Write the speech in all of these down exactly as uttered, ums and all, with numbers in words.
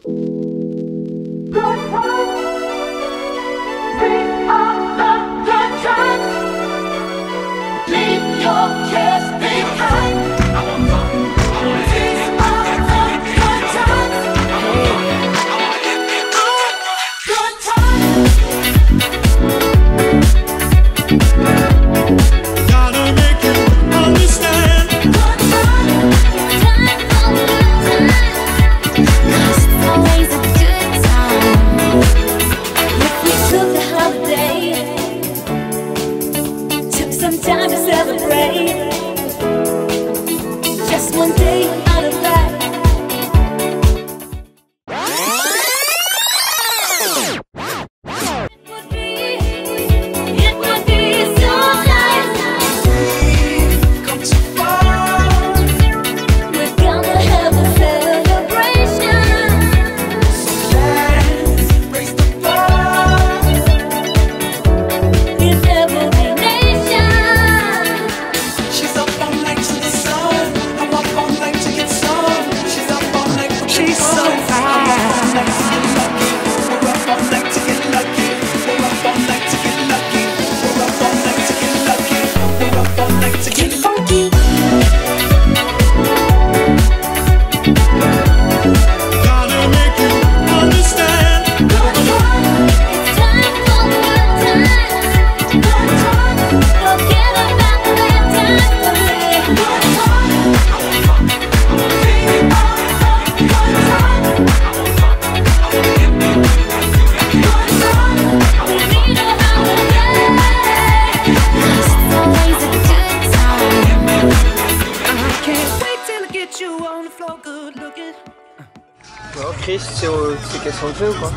Alors Chris, c'est question de jeu ou quoi?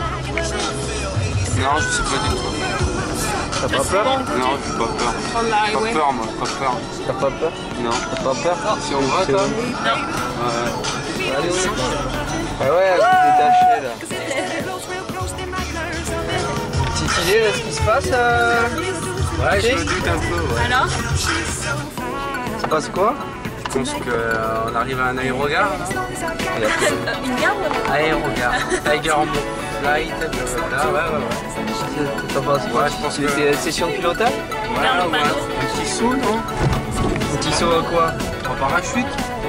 Non, je sais pas du tout. T'as pas peur? Non, j'ai pas peur. Pas peur, moi, pas peur. T'as pas peur? Non. T'as pas peur? Si on va, toi? Non. Ouais. Allez, oui. Ah ouais, elle est détachée là. Petite idée de ce qui se passe euh... Ouais, je me doute un peu, ouais. Alors? Il se passe quoi? Je pense qu'on arrive à un aérogare. Une gare ou Aérogare. Tiger Flight, là, ouais, ouais, ouais. T'en penses quoi? Ouais, je pense que... C'est session de pilotage? Ouais, ouais. Un petit saut, non? Un petit saut à quoi? En parachute?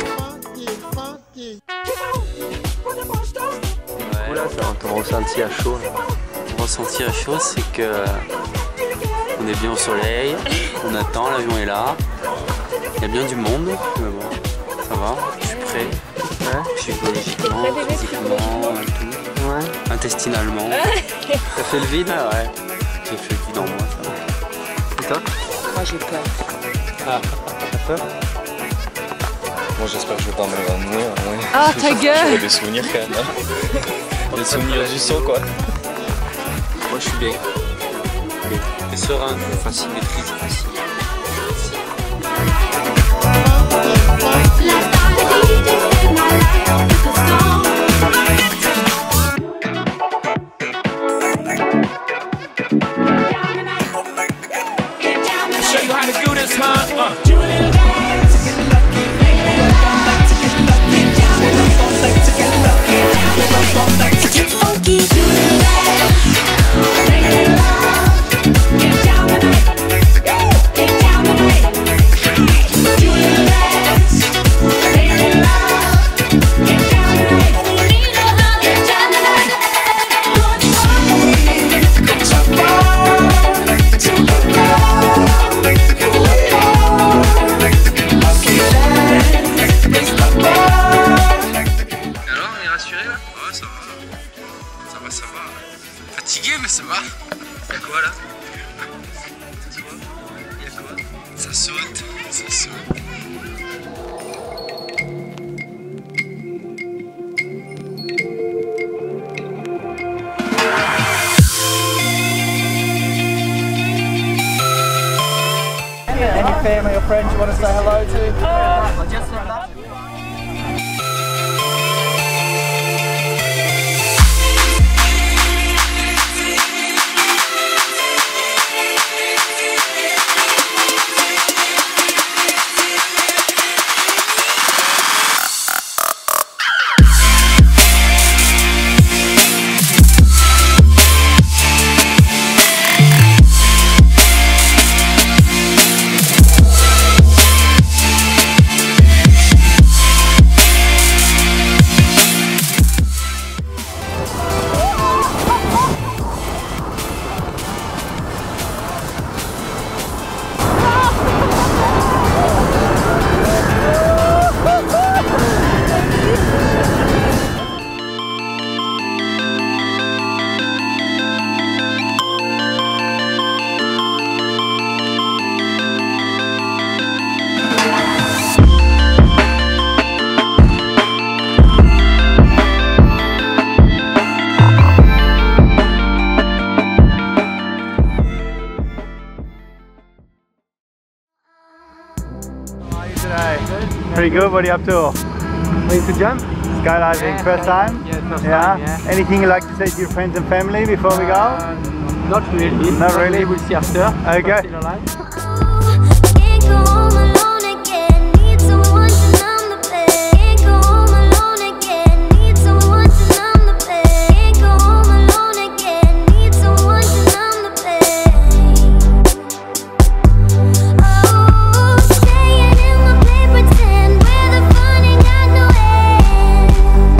Oula, ça, ton ressenti à chaud là. Mon ressenti à chaud, c'est que on est bien au soleil, on attend, l'avion est là, il y a bien du monde, mais bon, ça va, je suis prêt, ouais. Psychologiquement, physiquement, tout, ouais. intestinalement. T'as fait le vide? Ah ouais, j'ai fait le vide en moi, ça va. Et toi? Moi j'ai peur. Ah, t'as peur? Moi j'espère que je vais pas m'évanouir. Ouais. Ah ta gueule! J'aurai des souvenirs quand même. Hein. Des souvenirs du saut quoi. Moi je suis bien. Et serein, facile, maîtrise, facile. Fatigué, mais ça va. Y'a quoi là? Y'a quoi? Ça saute, ça saute. Any family or friends you want to say hello to? Uh, just like that. Pretty good. What are you up to? Going to jump? Skydiving, Yeah, first time? Yeah, first Yeah. time, yeah. Anything you'd like to say to your friends and family before we go? Uh, not really. Not really? We'll see after. Okay. Still alive. Can't go home alone again. Need someone to numb the pain. Can't go home alone again. Need someone to numb the pain. Can't go home alone again. Need someone to numb the pain. Oh, staying in my play pretend where the fun ain't got no end.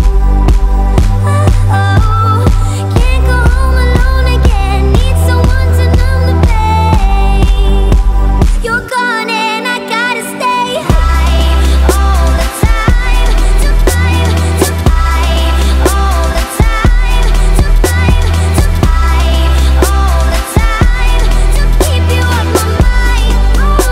Oh, can't go home alone again. Need someone to numb the pain. You're gone and I gotta stay high all the time. To climb, to climb all the time. To climb, to climb all the time. To keep you on my mind. Oh, oh,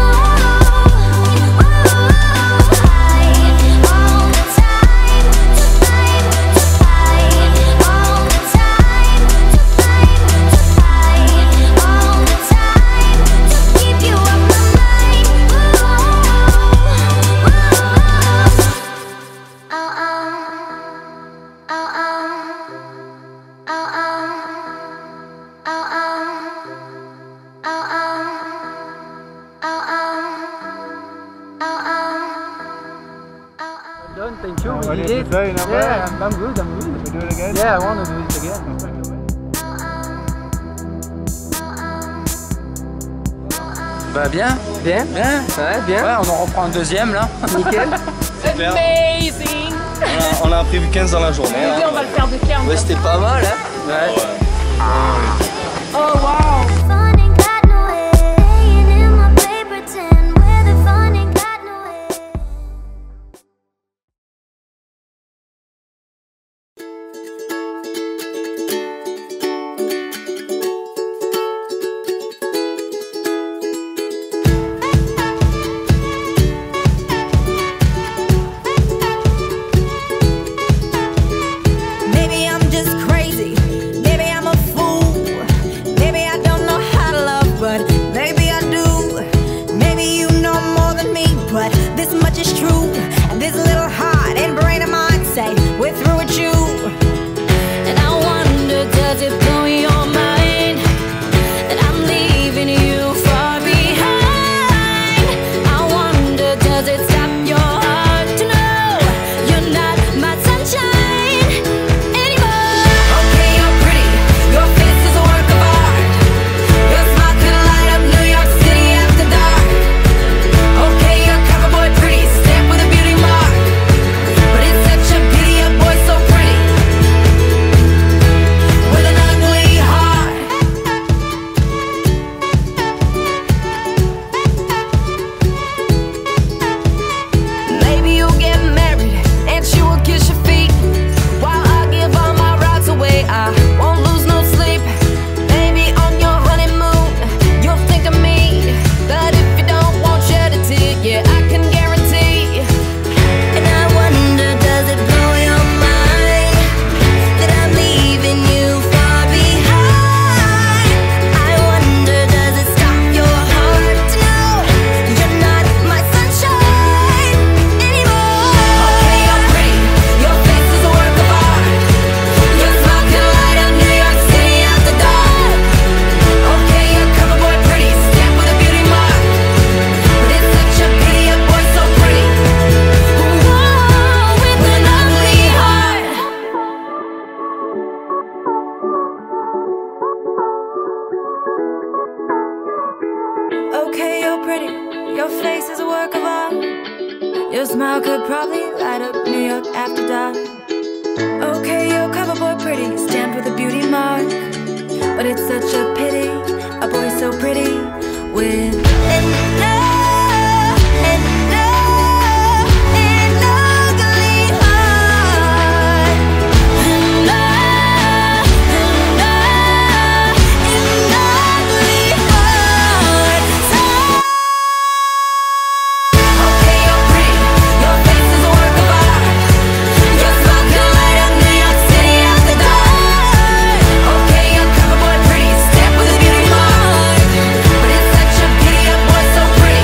high all the time. To climb, to climb all the time. To climb, to climb all the time. To keep you on my mind. Done, thank you. Oh, We what did do you it. have to say, no, Yeah, bro? I'm, I'm good, I'm good. We do it again? Yeah, I want to do it again. Bah bien, Bien? bien. Ouais, bien. Ouais, on en reprend un deuxième là. Nickel. Super. Amazing. On a, on a prévu quinze dans la journée. Lui, on va le faire de quinze. Ouais, c'était pas mal, hein. Ouais. Oh wow. Fun ain't got no end. Staying in my play pretend where the fun ain't got no end. Maybe I'm just crazy. Maybe I'm a fool. Maybe I don't know how to love, but maybe I do. Maybe you know more than me, but this much is true. And this little heart and brain of mine say we're through with you. And I wonder, does it blow your mind that I'm leaving you far behind? I wonder, does it stop your heart to know you're not my sunshine anymore? Okay, you're pretty. Your face is a work of art. Your smile could light up New York City after dark. Okay, you're cover boy pretty, stamped with a beauty mark. But it's such a pity a boy's so pretty with an ugly heart. Maybe you'll get married and she will kiss your feet while I give all my rights away. I won't lose no sleep. Maybe on your honeymoon you'll think of me, but if you don't, won't shed a tear. Yeah, I can guarantee. And I wonder, does it blow your mind that I'm leaving you far behind? I wonder, does it stop your heart to know you're not my sunshine anymore? Okay, you're pretty. Your face is a work of art. Your smile can light up New York City after dark. Okay, you're cover boy pretty, stamped with a beauty mark. But it's such a pity a boy's so pretty. Whoa, with an ugly heart. Okay, you're pretty. Your face is a work of art. Your smile could probably light up New York after dark. Okay, you're cover boy pretty, stamped with a beauty mark. But it's such a pity, a boy so pretty with an ugly, an ugly, an ugly heart. An ugly, an ugly heart. Okay, you're pretty. Your face is a work of art. Your smile can light up New York City after dark. Okay, you're cover boy pretty, stamped with a beauty mark. But it's such a pity a boy so pretty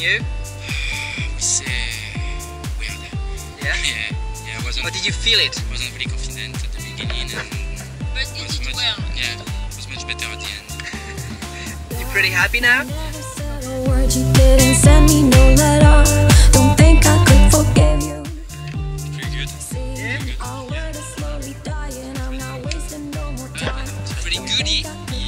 you? It's uh, weird. Yeah? Yeah, yeah. I wasn't. Or did you feel it? wasn't really confident at the beginning, and But was did it much, well? yeah, it was much better at the end. You pretty happy now? Never said a word, you didn't send me no letter. Don't think I could forgive you. Pretty good. Yeah? Our word is slowly dying. I'm not wasting no more time. It's pretty goody.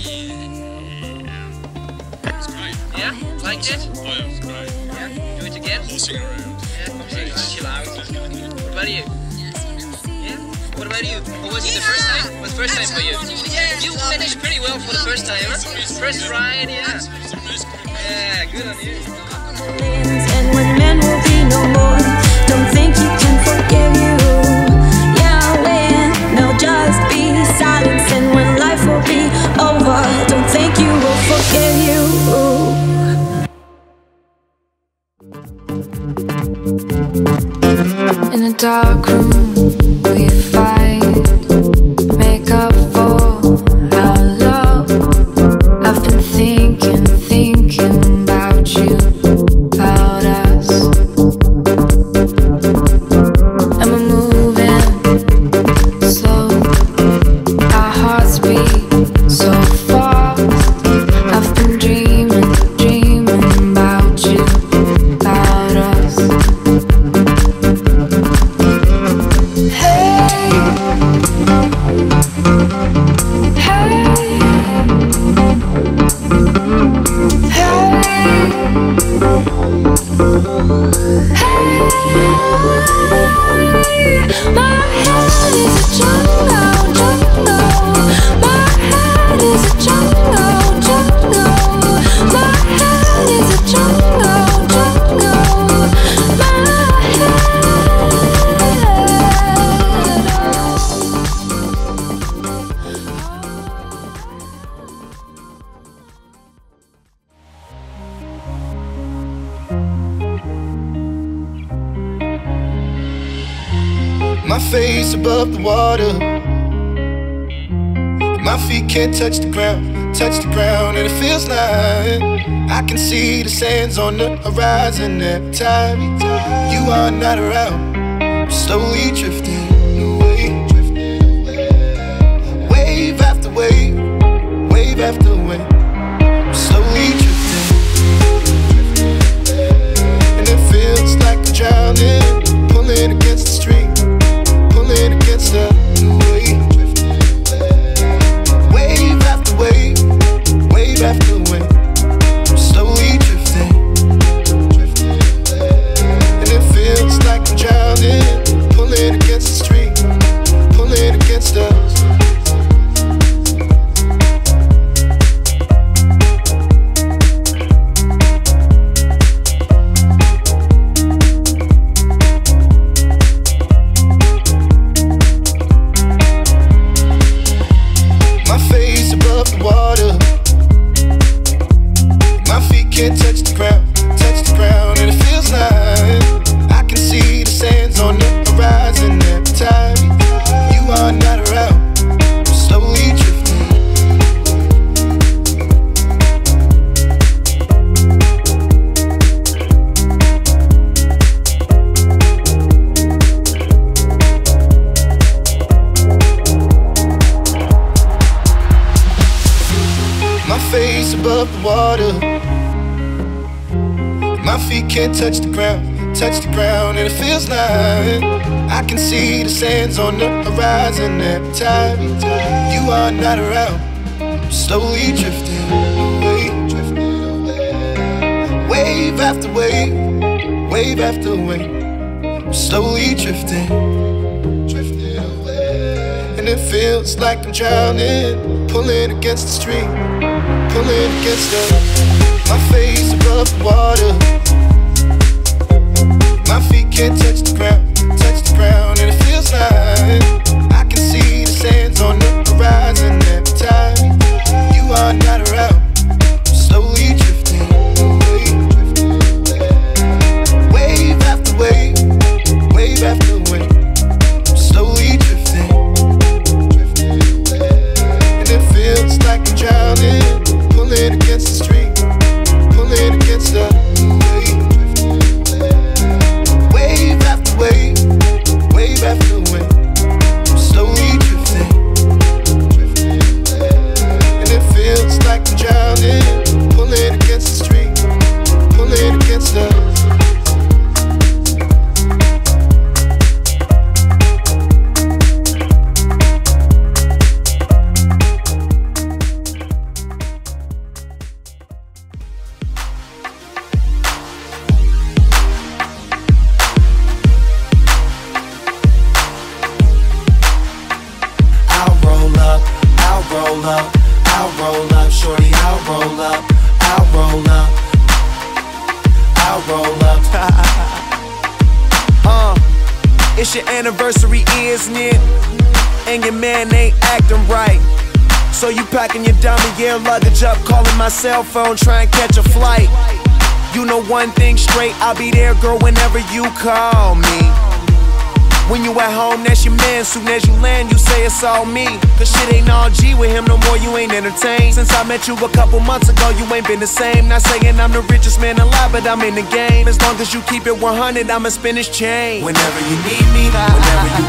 Yeah? Liked it? Oh yeah, it's great. Yeah? Do it again? Horsing around. Yeah? Okay, chill out. What about you? Yeah? What about you? What was it the first time? What was the first time for you? Yeah, you managed pretty well for the first time, huh? First ride, yeah. Yeah, good on you. And when men will be no more, don't think you can forgive you. Yeah, I'll win. There'll just be silence. And when life will be over, don't think you will forgive you. In a dark room, we fight, make up for our love. I've been thinking, thinking about you, about us. And we're moving slow, our hearts beat so fast. I've been dreaming, dreaming about you, about us. Hey, my head is a jungle, jungle. My head is a jungle, jungle. My head is a jungle, jungle. My My face above the water, my feet can't touch the ground, touch the ground, and it feels like I can see the sands on the horizon every time you are not around. I'm slowly drifting away, wave after wave, wave after wave. I'm slowly drifting, and it feels like I'm drowning, pulling against the stream, pulling against the wave. Wave after wave, wave after wave. I'm slowly drifting, and it feels like I'm drowning, pulling against the stream, pulling against us. Can't touch the ground, touch the ground, and it feels like I can see the sands on the horizon every time you are not around. I'm slowly drifting, my face above the water. My feet can't touch the ground, touch the ground, and it feels like I can see the sands on the horizon every time you are not around. I'm slowly drifting away, wave after wave, wave after wave. I'm slowly drifting, and it feels like I'm drowning, pulling against the stream, pulling against the. My face above the water, my feet can't touch the ground, touch the ground, and it feels like I can see the sands on the horizon every time you are not around. I'm slowly drifting away, wave after wave, wave after wave. I'm slowly drifting, and it feels like I'm drowning, pulling against the stream, pulling against the wave. roll up, I'll roll up, shorty, I'll roll up, I'll roll up, I'll roll up. uh, it's your anniversary, isn't it? And your man ain't acting right. So you packing your dummy gear luggage up, calling my cell phone, trying to catch a flight. You know one thing straight, I'll be there, girl, whenever you call me. When you at home, that's your man. Soon as you land, you say it's all me. Cause shit ain't all G with him no more, you ain't entertained. Since I met you a couple months ago, you ain't been the same. Not saying I'm the richest man alive, but I'm in the game. As long as you keep it one hundred, I'ma spin this chain. Whenever you need me, whenever you